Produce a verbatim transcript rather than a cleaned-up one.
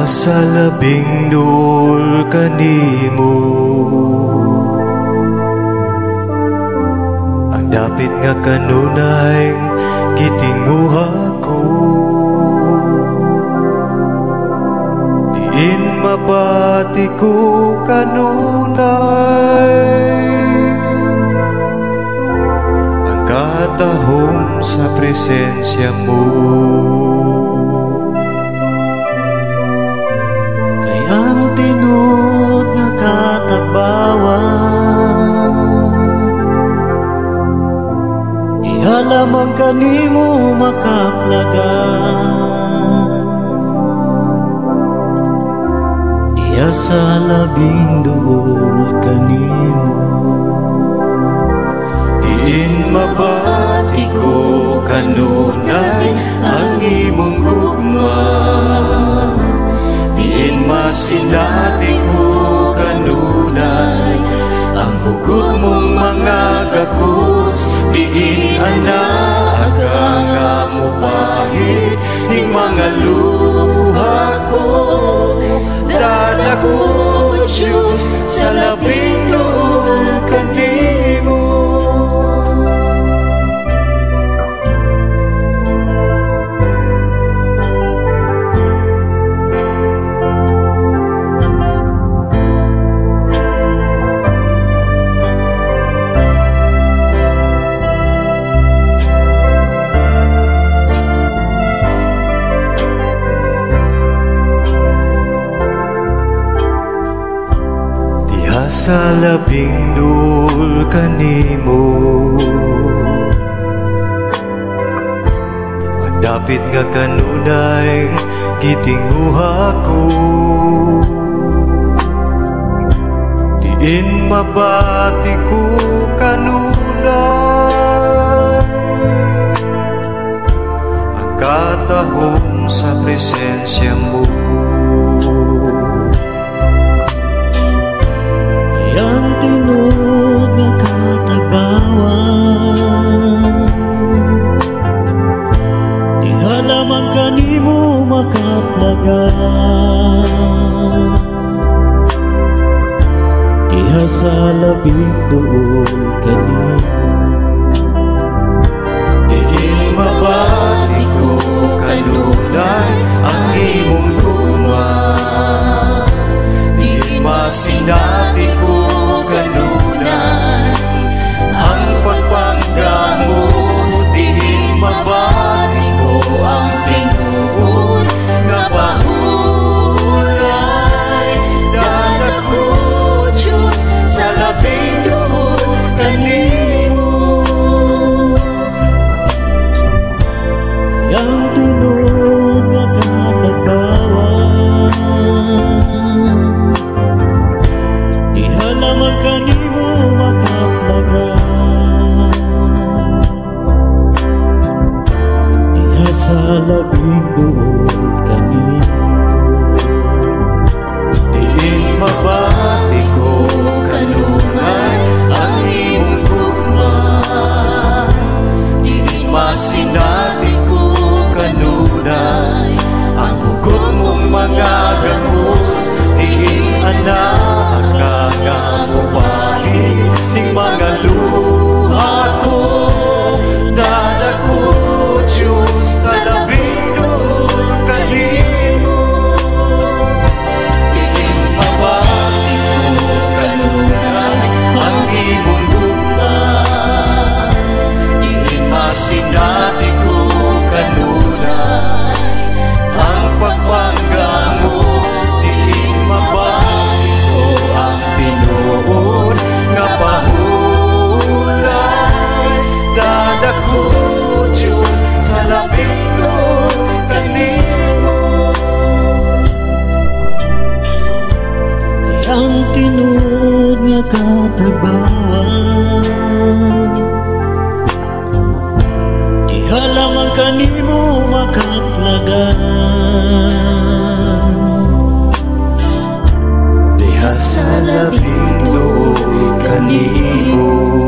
Diha sa labing duol kanimo ang dapit nga kanunay gitinguha ko. Diin mabati ko kanunay ang katahom sa presensya mo. Ang tinud nga katagbawan diha lamang kanimo makaplagan. Diha sa labing duol kanimo diin mabati ko kanunay ang imong gugma. Diin masinati ko kanunay ang hugot mong mga gakos. Diin anaaga nga mo pahit ning mga luha ko. Dala ko Diyos sa labing duol kanimo. Sa labing duol kanimo ang dapit nga kanunay gitinguha ko. Diin mabati ko kanunay ang katahom sa presensya mo. Ang tinud nga katagbawan diha lamang kanimo makaplagan. Diha sa labing duol kanimo diin mabati ko kanunay ang imong gugma. Diin masinati ko kanunay ang pagpangga mo. Diin mabati ko ang tinuod nga pahulay. Dala ko Diyos sa labing duol kanimo. ang tinud nga katagbawan diha lamang kanimo makaplagan. Diha sa labing duol kanimo diin mabati ko kanunay ang imong gugma. Diin masinati ko kanunay ang hugot mong mga gakos. Diin anaaga nga mo pahit ning mga luha ko. Dala ko Diyos sa labing duol kanimo. Diin mabati ko kanunay ang imong gugma. Diin masinati ko kanunay ang pagpangga mo. Diin mabati ko ang tinuod nga pahulay. Dala ko Diyos sa labing duol kanimo. ang tinud nga katagbawan diha lamang kanimo makaplagan. Diha sa labing duol kanimo